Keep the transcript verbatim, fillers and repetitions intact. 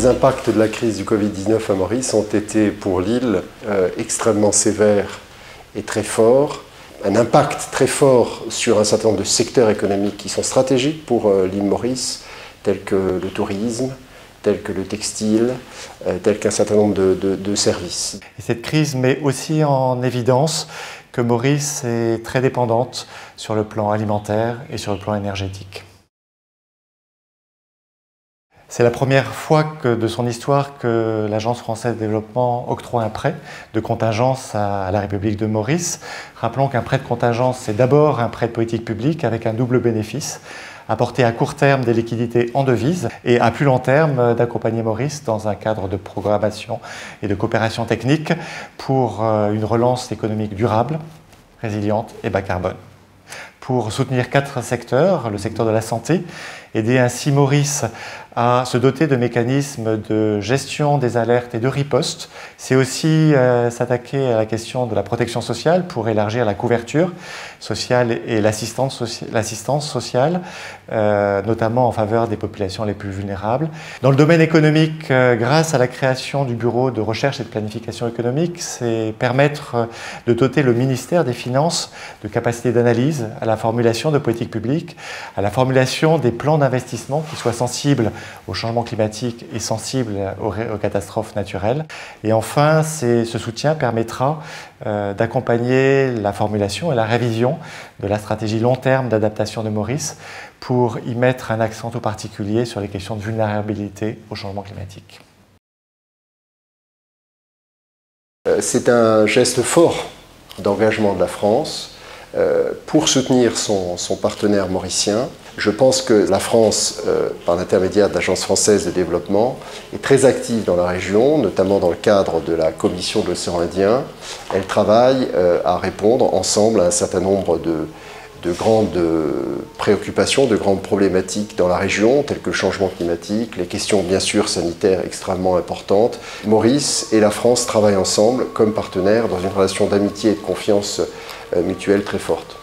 impacts de la crise du Covid dix-neuf à Maurice ont été pour l'île euh, extrêmement sévères et très forts. Un impact très fort sur un certain nombre de secteurs économiques qui sont stratégiques pour euh, l'île Maurice, tels que le tourisme, tels que le textile, euh, tels qu'un certain nombre de, de, de services. Et cette crise met aussi en évidence que Maurice est très dépendante sur le plan alimentaire et sur le plan énergétique. C'est la première fois que, de son histoire que l'Agence française de développement octroie un prêt de contingence à la République de Maurice. Rappelons qu'un prêt de contingence, c'est d'abord un prêt de politique publique avec un double bénéfice, apporter à court terme des liquidités en devises et à plus long terme d'accompagner Maurice dans un cadre de programmation et de coopération technique pour une relance économique durable, résiliente et bas carbone. Pour soutenir quatre secteurs, le secteur de la santé, aider ainsi Maurice à se doter de mécanismes de gestion des alertes et de riposte. C'est aussi euh, s'attaquer à la question de la protection sociale pour élargir la couverture sociale et l'assistance soci sociale, euh, notamment en faveur des populations les plus vulnérables. Dans le domaine économique, euh, grâce à la création du Bureau de recherche et de planification économique, c'est permettre de doter le ministère des Finances de capacités d'analyse à la formulation de politiques publiques, à la formulation des plans d'investissement qui soient sensibles au changement climatique et sensibles aux, aux catastrophes naturelles. Et enfin, ce soutien permettra euh, d'accompagner la formulation et la révision de la stratégie long terme d'adaptation de Maurice pour y mettre un accent tout particulier sur les questions de vulnérabilité au changement climatique. C'est un geste fort d'engagement de la France euh, pour soutenir son, son partenaire mauricien. Je pense que la France, euh, par l'intermédiaire de l'Agence française de développement, est très active dans la région, notamment dans le cadre de la Commission de l'océan Indien. Elle travaille euh, à répondre ensemble à un certain nombre de, de grandes préoccupations, de grandes problématiques dans la région, telles que le changement climatique, les questions bien sûr sanitaires extrêmement importantes. Maurice et la France travaillent ensemble comme partenaires dans une relation d'amitié et de confiance euh, mutuelle très forte.